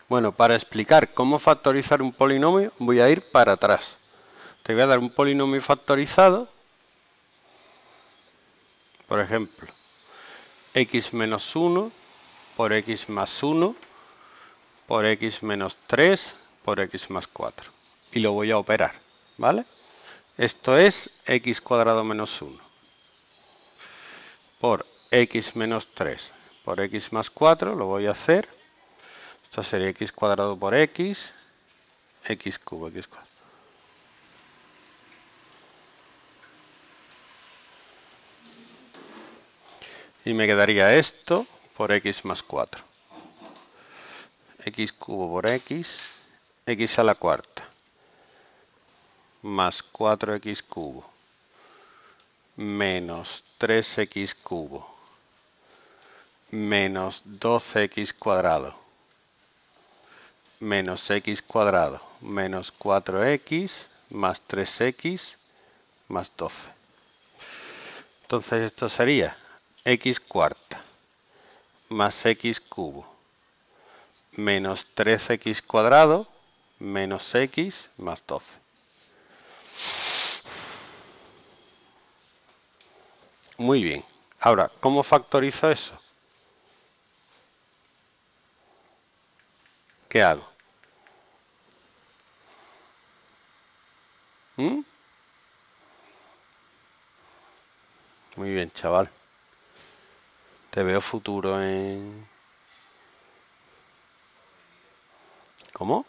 Bueno, para explicar cómo factorizar un polinomio voy a ir para atrás. Te voy a dar un polinomio factorizado, por ejemplo, x menos 1 por x más 1 por x menos 3 por x más 4. Y lo voy a operar, ¿vale? Esto es x cuadrado menos 1 por x menos 3 por x más 4, lo voy a hacer. Esto sería x cuadrado por x, x cubo, x cuadrado. Y me quedaría esto por x más 4. X cubo por x, x a la cuarta, más 4x cubo, menos 3x cubo, menos 12x cuadrado, menos x cuadrado, menos 4x, más 3x, más 12. Entonces esto sería x cuarta, más x cubo, menos 13x cuadrado, menos x, más 12. Muy bien. Ahora, ¿cómo factorizo eso? ¿Qué hago? ¿Mm? Muy bien, chaval. Te veo futuro en... ¿Cómo?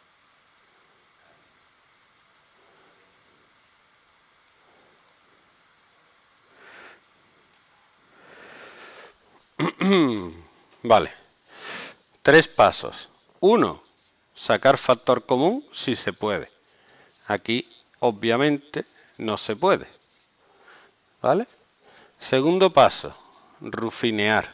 Vale. 3 pasos. 1. Sacar factor común si se puede. Aquí, obviamente, no se puede. ¿Vale? Segundo paso. Rufinear.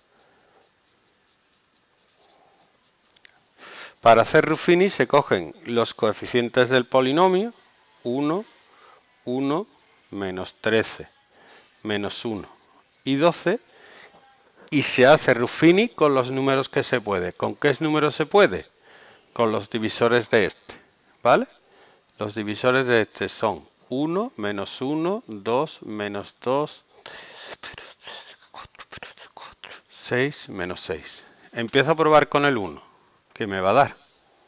Para hacer Ruffini se cogen los coeficientes del polinomio, 1, 1, menos 13, menos 1 y 12, y se hace Ruffini con los números que se puede. ¿Con qué números se puede? Con los divisores de este, ¿vale? Los divisores de este son 1, menos 1, 2, menos 2, 6, menos 6. Empiezo a probar con el 1, que me va a dar.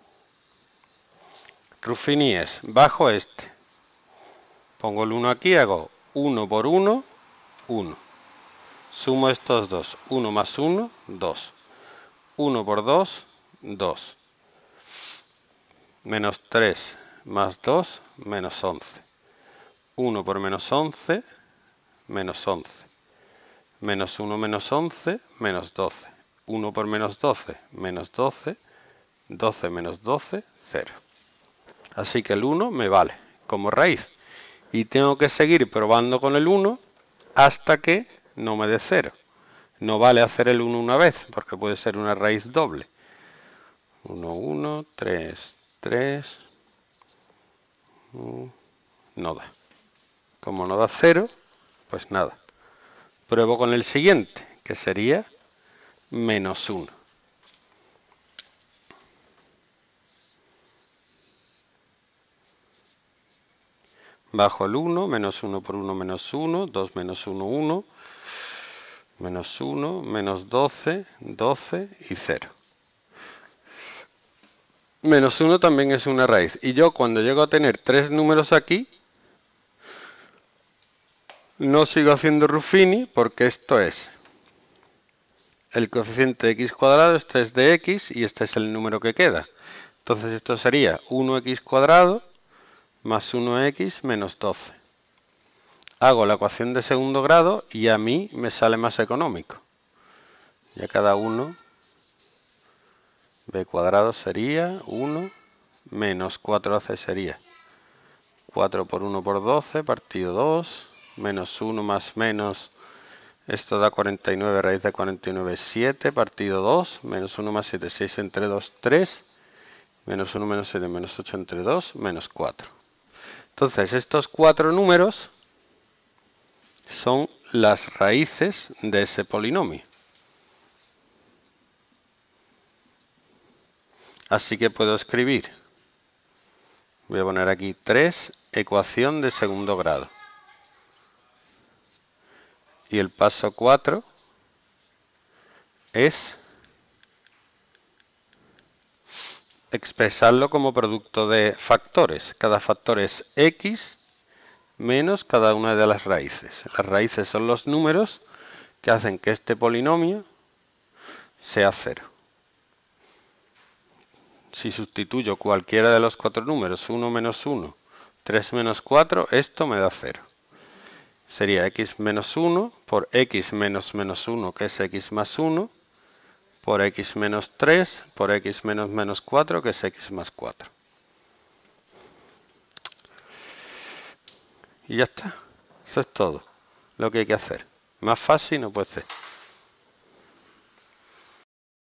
Ruffini es, bajo este. Pongo el 1 aquí, hago 1 por 1, 1. Sumo estos dos. 1 más 1, 2. 1 por 2, 2. Menos 3 más 2, menos 11. 1 por menos 11, menos 11. Menos 1 menos 11, menos 12. 1 por menos 12, menos 12. 12 menos 12, 0. Así que el 1 me vale como raíz. Y tengo que seguir probando con el 1 hasta que no me dé 0. No vale hacer el 1 una vez, porque puede ser una raíz doble. 1, 1, 3, 3. No da. Como no da 0, pues nada. Pruebo con el siguiente, que sería menos 1. Bajo el 1, menos 1 por 1, menos 1, 2 menos 1, 1, menos 1, menos 12, 12 y 0. Menos 1 también es una raíz. Y yo cuando llego a tener 3 números aquí, no sigo haciendo Ruffini porque esto es el coeficiente de x cuadrado, este es de x y este es el número que queda. Entonces esto sería 1x cuadrado más 1x menos 12. Hago la ecuación de segundo grado y a mí me sale más económico. Ya cada uno, b cuadrado sería 1 menos 4ac sería 4 por 1 por 12 partido 2 menos 1 más menos, esto da 49, raíz de 49 es 7 partido 2 menos 1 más 7, 6 entre 2, 3 menos 1 menos 7 menos 8 entre 2 menos 4. Entonces estos 4 números son las raíces de ese polinomio. Así que puedo escribir, voy a poner aquí 3, ecuación de segundo grado. Y el paso 4 es expresarlo como producto de factores. Cada factor es x menos cada una de las raíces. Las raíces son los números que hacen que este polinomio sea 0. Si sustituyo cualquiera de los 4 números, 1 menos 1, 3 menos 4, esto me da 0. Sería x menos 1 por x menos menos 1, que es x más 1, por x menos 3, por x menos menos 4, que es x más 4. Y ya está. Eso es todo lo que hay que hacer. Más fácil no puede ser.